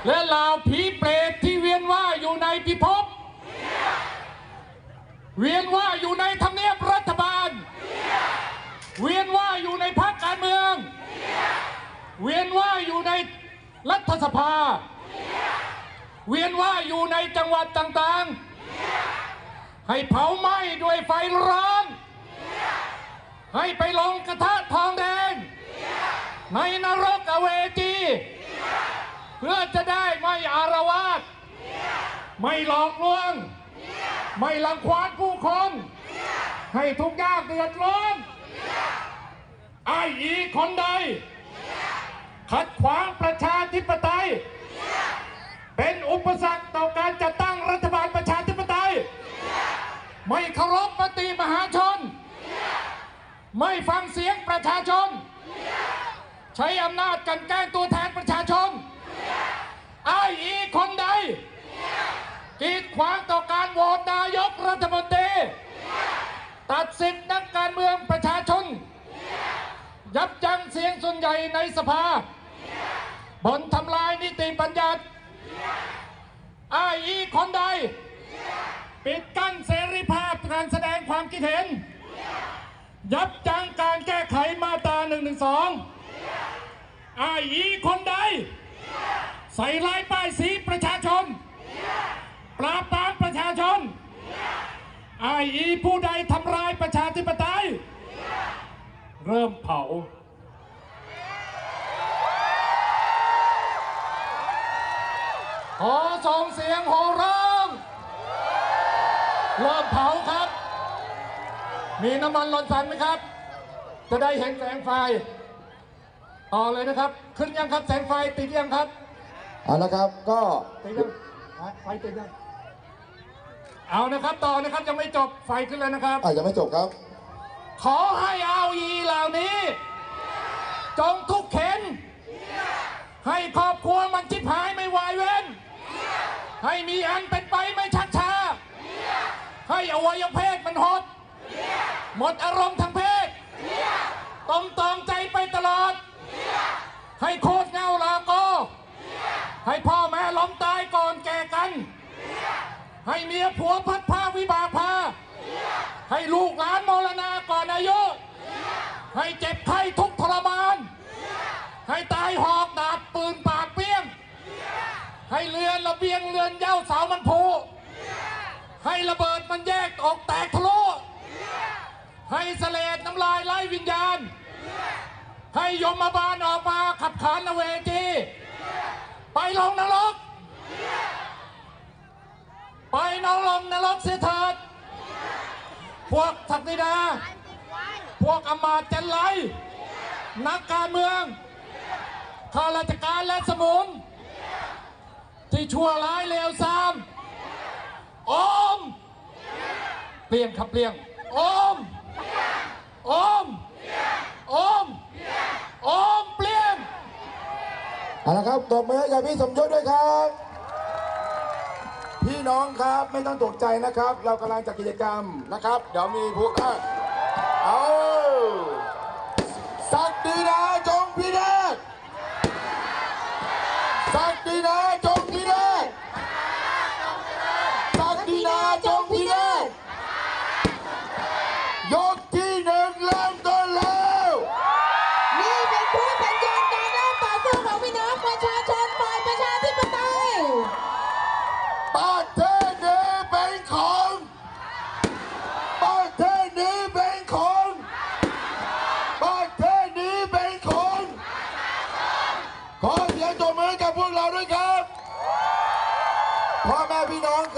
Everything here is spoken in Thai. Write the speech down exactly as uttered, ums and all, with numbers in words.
และเหล่าผีเปรตที่เวียนว่ายอยู่ในพิภพเวียนว่ายอยู่ในทำเนียบรัฐบาลเวียนว่ายอยู่ในพรรคการเมืองเวียนว่ายอยู่ในรัฐสภาเวียนว่ายอยู่ในจังหวัดต่างๆให้เผาไหม้ด้วยไฟร้อนให้ไปลงกระทะทองแดงในนรกอเวจีเพื่อจะได้ไม่อารวาสไม่หลอกลวงไม่รังควานผู้คนให้ทุกข์ยากเดือดร้อนไอ้อีคนใดขัดขวางประชาธิปไตยเป็นอุปสรรคต่อการจัดตั้งรัฐบาลประชาธิปไตยไม่เคารพมติมหาชนไม่ฟังเสียงประชาชนใช้อำนาจกันแกล้งตัวแทนประชาชนไอ้อีคนใดกีดขวางต่อการโหวตนายกรัฐมนตรีตัดสิทธินักการเมืองประชาชนยับยั้งเสียงส่วนใหญ่ในสภาบนทำลายนิติบัญญัติไอ้อีคนใดปิดกั้นเสรีภาพการแสดงความคิดเห็นยับยั้งการแก้ไขมาตราหนึ่งหนึ่งสองไอ้อีคนใดใส่ลายป้ายสีประชาชนปราบปรามประชาชนไอ้อีผู้ใดทำลายประชาธิปไตยเริ่มเผาขอส่งเสียงโห่ร้องเริ่มเผาครับมีน้ำมันหล่นสันไหมครับจะได้เห็นแสงไฟต่อเลยนะครับขึ้นยังครับแสงไฟติดยังครับเอาละครับก็ติดยังไฟติดยังเอานะครับต่อนะครับยังไม่จบไฟขึ้นแล้วนะครับอ่ะยังไม่จบครับขอให้เอาอีเหล่านี้จงทุกเข็นให้ครอบครัวมันชิบหายไม่วายเว้นให้มีอันเป็นไปไม่ชักช้าให้อวัยวะเพศมันหดหมดอารมณ์ทางเพศตอมตองใจไปตลอดให้โคตรเงาลาโกให้พ่อแม่ล้มตายก่อนแก่กันให้เมียผัวพัดผ้าวิบากพาให้ลูกหลานมรณาก่อนอายุให้เจ็บไข้ทุกทรมานให้ตายหอกดาบปืนปากเปี้ยงให้เรือนระเบียงเรือนเย้าเสามันผูให้ระเบิดมันแยกออกแตกทะลุให้เสลดน้ำลายไล่วิญญาณให้ยมบาลออกมาขับขานเวทีไปลงนรกไปนรกนรกเสียเถิดพวกศักดินาพวกอมาตย์จันไรนักการเมืองข้าราชการและสมุนที่ชั่วร้ายเลวทรามอมเปลี่ยนครับเปลี่ยนอมอมอมอมเปลี่ยนเอาละครับตบมือให้กับพี่สมยศด้วยครับพี่น้องครับไม่ต้องตกใจนะครับเรากำลังจัดกิจกรรมนะครับเดี๋ยวมีพวกอ่ะเอาศักดินาจงพิเดชศักดินาจงพิเดชศักดินาจงพิเดชยกที่หนึ่งเริ่มต้นแล้วนี่เป็นผู้สัญญาณการเริ่มต่อสู้ของพี่น้องประชาชนฝ่ายประชาธิปไตยประเทศนี้เป็นของประเทศนี้เป็นของประเทศนี้เป็นของขอเสียงตบมือกับพวกเราด้วยครับพ่อแม่พี่น้อง